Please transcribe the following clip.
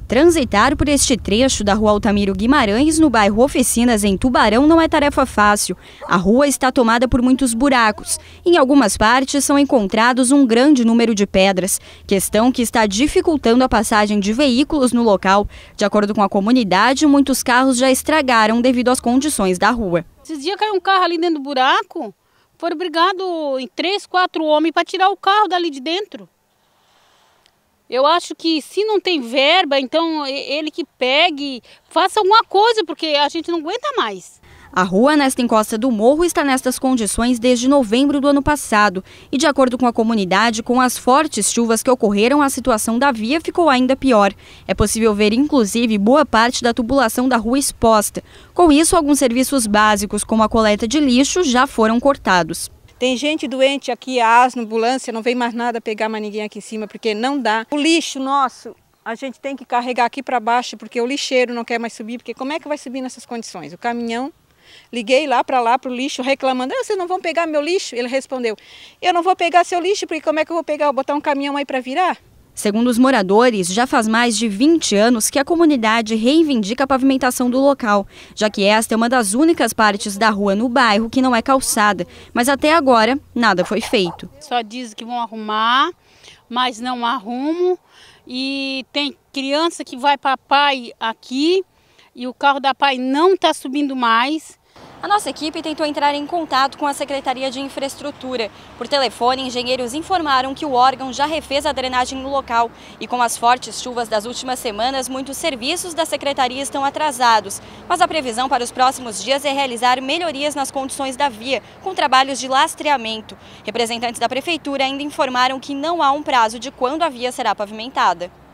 Transitar por este trecho da Rua Altamiro Guimarães, no bairro Oficinas, em Tubarão, não é tarefa fácil. A rua está tomada por muitos buracos. Em algumas partes são encontrados um grande número de pedras, questão que está dificultando a passagem de veículos no local. De acordo com a comunidade, muitos carros já estragaram devido às condições da rua. Esses dias caiu um carro ali dentro do buraco, foram brigados em 3, 4 homens para tirar o carro dali de dentro. Eu acho que se não tem verba, então ele que pegue, faça alguma coisa, porque a gente não aguenta mais. A rua nesta encosta do morro está nestas condições desde novembro do ano passado. E de acordo com a comunidade, com as fortes chuvas que ocorreram, a situação da via ficou ainda pior. É possível ver, inclusive, boa parte da tubulação da rua exposta. Com isso, alguns serviços básicos, como a coleta de lixo, já foram cortados. Tem gente doente aqui, a asma, ambulância, não vem mais nada pegar mais ninguém aqui em cima, porque não dá. O lixo nosso, a gente tem que carregar aqui para baixo, porque o lixeiro não quer mais subir, porque como é que vai subir nessas condições? O caminhão, liguei lá para o lixo reclamando, vocês não vão pegar meu lixo? Ele respondeu, eu não vou pegar seu lixo, porque como é que eu vou pegar? Vou botar um caminhão aí para virar? Segundo os moradores, já faz mais de 20 anos que a comunidade reivindica a pavimentação do local, já que esta é uma das únicas partes da rua no bairro que não é calçada, mas até agora nada foi feito. Só dizem que vão arrumar, mas não arrumam, e tem criança que vai para a PAI aqui e o carro da PAI não está subindo mais. A nossa equipe tentou entrar em contato com a Secretaria de Infraestrutura. Por telefone, engenheiros informaram que o órgão já refez a drenagem no local. E com as fortes chuvas das últimas semanas, muitos serviços da Secretaria estão atrasados. Mas a previsão para os próximos dias é realizar melhorias nas condições da via, com trabalhos de lastreamento. Representantes da Prefeitura ainda informaram que não há um prazo de quando a via será pavimentada.